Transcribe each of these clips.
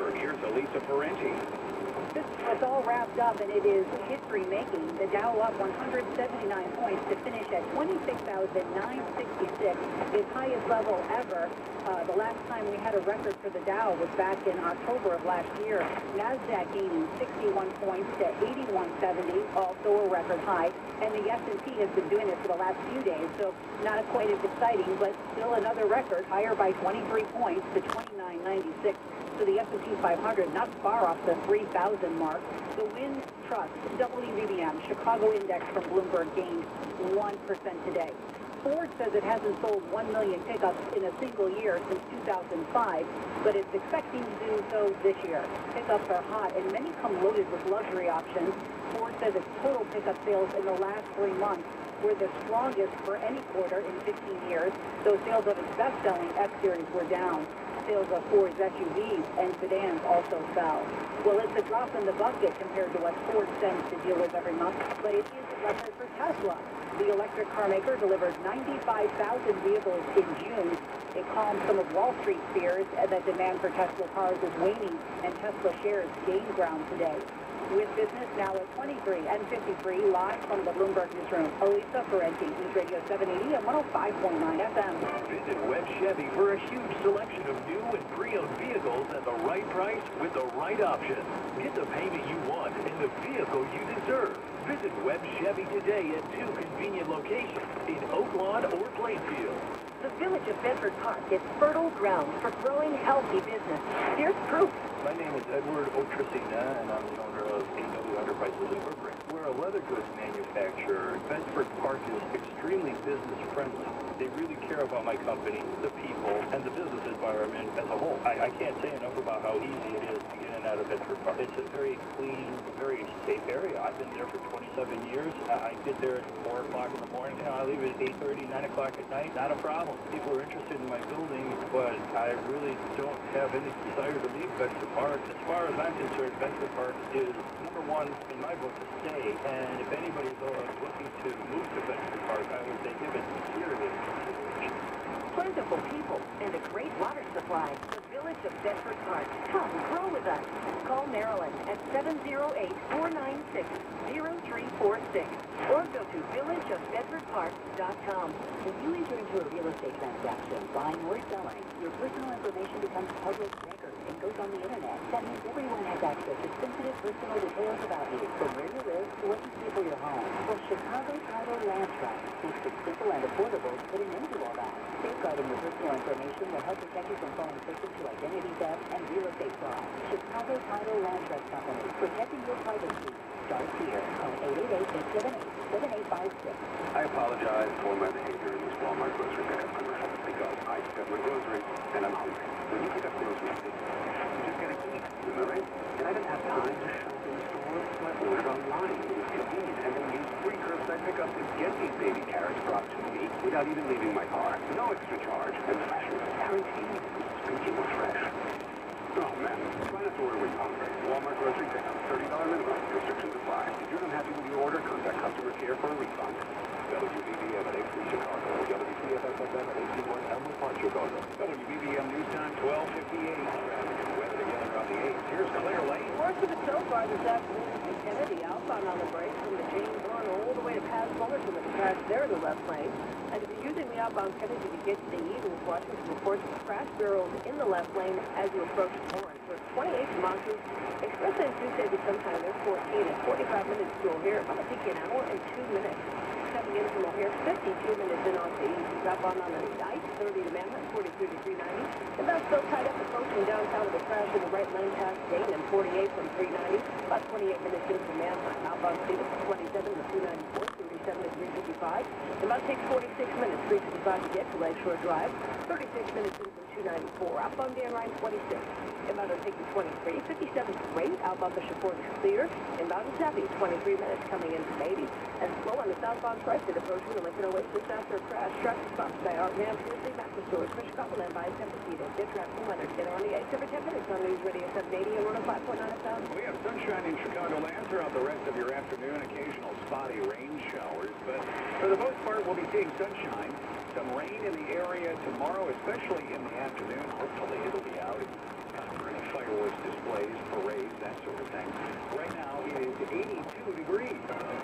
Here's Elisa Parenti. This was all wrapped up, and it is history-making. The Dow up 179 points to finish at 26,966, its highest level ever. The last time we had a record for the Dow was back in October of last year. NASDAQ gaining 61 points to 8170, also a record high. And the S&P has been doing it for the last few days, so not quite as exciting, but still another record, higher by 23 points to 2996. So the S&P 500 not far off the 3,000 mark. The Wind Trust WBBM Chicago Index from Bloomberg gained 1% today. Ford says it hasn't sold 1 million pickups in a single year since 2005, but it's expecting to do so this year. Pickups are hot, and many come loaded with luxury options. Ford says its total pickup sales in the last 3 months were the strongest for any quarter in 15 years, though sales of its best-selling F-Series were down. Sales of Ford's SUVs and sedans also fell. Well, it's a drop in the bucket compared to what Ford sends to dealers every month, but it is a record for Tesla. The electric car maker delivered 95,000 vehicles in June. It calmed some of Wall Street fears that demand for Tesla cars is waning, and Tesla shares gained ground today. With business now at 23 and 53, live from the Bloomberg Newsroom, Elisa Parenti, News Radio 780 and 105.9 FM. Visit Webb Chevy for a huge selection of new and pre-owned vehicles at the right price with the right option. Get the payment you want and the vehicle you deserve. Visit Webb Chevy today at 2 convenient locations in Oak Lawn or Plainfield. The village of Bedford Park is fertile ground for growing healthy business. Here's proof. My name is Edward Otracina, and I'm the owner of AW Enterprises Incorporated. We're a leather goods manufacturer. Bedford Park is extremely business friendly. They really care about my company, the people, and the business environment as a whole. I can't say enough about how easy it is to get in and out of Bedford Park. It's a very clean, very safe area. I've been there for 27 years. I get there at 4 o'clock in the morning. You know, I leave at 8:30, 9 o'clock at night. Not a problem. People are interested in my building, but I really don't have any desire to leave Bedford Park. As far as I'm concerned, Bedford Park is #1 in my book to stay. And if anybody's looking to move to Bedford Park, I would say give it serious consideration. Plentiful people and a great water supply. The village of Bedford Park. Come grow with us. Call Marilyn at 708-496-0346 or go to villageofbedfordpark.com. If you enter into a real estate transaction, buying or selling, your personal information becomes public record and goes on the internet. That means everyone has access to sensitive personal details about you, from where you live to what you pay for your home. Well, Chicago Title Land Trust makes it simple and affordable to put an end to all that. Safeguarding your personal information will help protect you from falling victim to identity theft and real estate fraud. Chicago Title Land Trust Company, protecting your privacy. Starts here. Call 888-878-7856. I apologize for my behavior in this Walmart grocery pickup commercial because I pick up my groceries and I'm hungry. When you pick up groceries, you just gotta eat, am I right? And I didn't have time to shop in the store, so I ordered online. It was convenient, and they used free curbside pickup to get these baby carrots brought to me without even leaving my car. No extra charge, and freshness guaranteed. Speaking of fresh. Oh man, try not to order when you're hungry. Walmart grocery pickup, $30 minimum. Restrictions apply. If you're unhappy with your order, contact customer care for a refund. WBBM at 8 Chicago. WTFSFM at 821 Elmwood Park, Chicago. WBBM News Time 12:58. Traffic and weather together on the 8th. Here's Claire Lane. Worst of it so far this afternoon is Kennedy outbound on the brakes from the James Run all the way to past Fullerton with the crash there in the left lane. And if you're using the outbound Kennedy to get to the Eagles, watching some reports of crash barrels in the left lane as you approach Torrance. So 28 to Moncrief. Express lane Tuesday be sometime. There's 14 and 45 minutes to O'Hare. About a peak an hour and 2 minutes. Coming in from O'Hare, 52 minutes in off the east. Southbound on the Dyke, 30 to Mammoth, 42 to 390. About still tied up approaching downtown with a crash in the right lane past Dayton and 48 from 390. About 28 minutes in from Mammoth. Outbound Stevens, 27 to 294, 37 to 355. About takes 46 minutes, 355 to get to Lakeshore Drive. 36 minutes in from 294. Outbound Dan Ryan, 26. Inbound will take you 23. 57 straight. Outbound Bishop Ford Theater. Inbound is happy, 23 minutes coming in from 80. And slow on the southbound Tri-State approaching the Lincoln Oasis after a crash. Traffic stops by Art Ram, Tuesday, Mattress Stores, Fish Copland by Tempest-Edo. Get traffic and weather together on the 8th every 10 minutes on News Radio 780 and 105.9 FM. We have sunshine in Chicagoland throughout the rest of your afternoon. Occasional spotty rain showers, but for the most part, we'll be seeing sunshine. Some rain in the area tomorrow, especially in the afternoon. Hopefully, it'll be out. Time for any fireworks. fireworks displays, parades, that sort of thing. Right now, it is 82 degrees.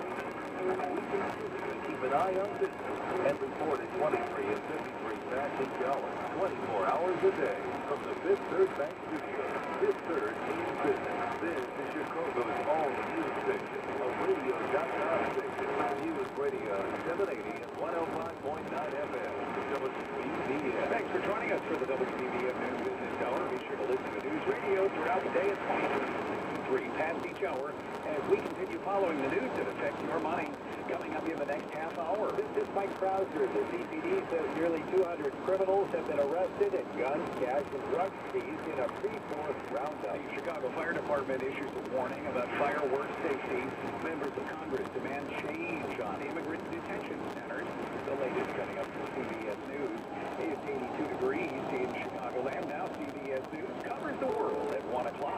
Keep an eye on business and report at 23 and 53 cents each hour, 24 hours a day from the Fifth Third Bank Studio. Fifth Third means business. This is Chicago's all-news station, a radio.com station. News Radio 780 and 105.9 FM. WBBM. Thanks for joining us for the WBBM News Business Hour. Be sure to listen to News Radio throughout the day at 23 past each hour as we continue following the news that affects your money. Coming up in the next half hour. This is Mike Krauser. The CPD says nearly 200 criminals have been arrested and guns, cash, and drugs seized in a pre-forced roundup. The Chicago Fire Department issues a warning about fireworks safety. Members of Congress demand change on immigrant detention centers. The latest coming up from CBS News. It's 82 degrees in Chicagoland. Now CBS News covers the world at 1 o'clock.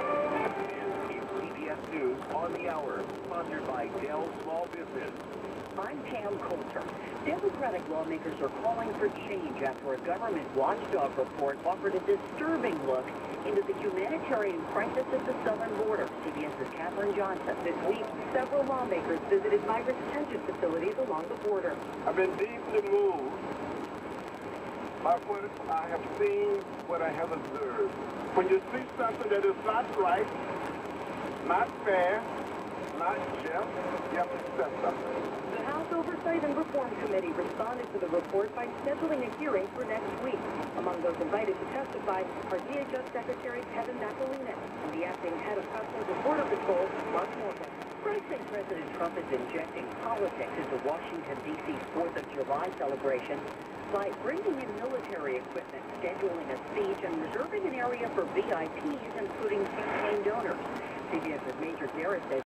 CBS News on the hour, sponsored by Dell Small Business. I'm Pam Coulter. Democratic lawmakers are calling for change after a government watchdog report offered a disturbing look into the humanitarian crisis at the southern border. CBS's Catherine Johnson. This week, several lawmakers visited migrant detention facilities along the border. I've been deeply moved by what I have seen, what I have observed. When you see something that is not right, not fair, not just, you have to step something. The House Oversight and Reform Committee responded to the report by scheduling a hearing for next week. Among those invited to testify are DHS Secretary Kevin McAleenan and the acting head of Customs and Border Patrol, Mark Morgan. Critics say President Trump is injecting politics into Washington, D.C.'s 4th of July celebration by bringing in military equipment, scheduling a speech, and reserving an area for VIPs, including campaign donors. CBS's Major Garrett says